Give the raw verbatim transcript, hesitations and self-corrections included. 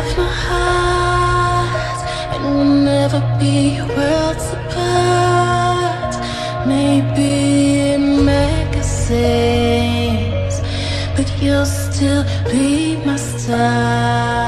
of my heart, and we'll never be worlds apart. Maybe in magazines, but you'll still be my star.